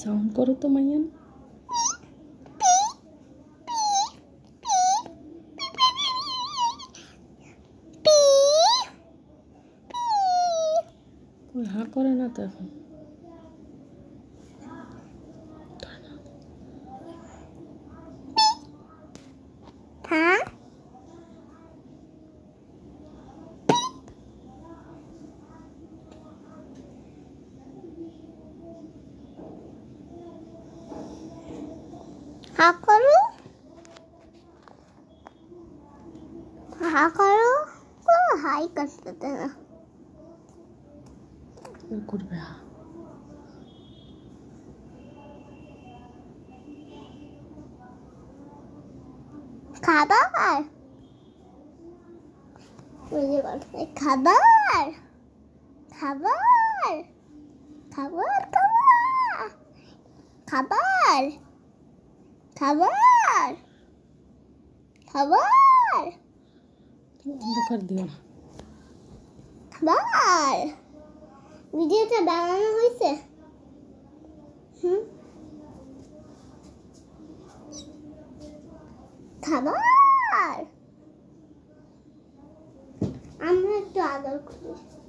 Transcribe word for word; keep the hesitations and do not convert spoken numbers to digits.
Sound করো তো মাইয়ান। ওই হা করে না তো এখন। হ্যাঁ হা করো হা করো কোনো হাই করতে না করবে হা। খাবার খাবার খাবার খাবার খাবার খাবার খাবার অন্ধকার দিও না। খাবার ভিডিওটা বানানো হয়েছে। হুম খাবার আমরা একটু আদর করি।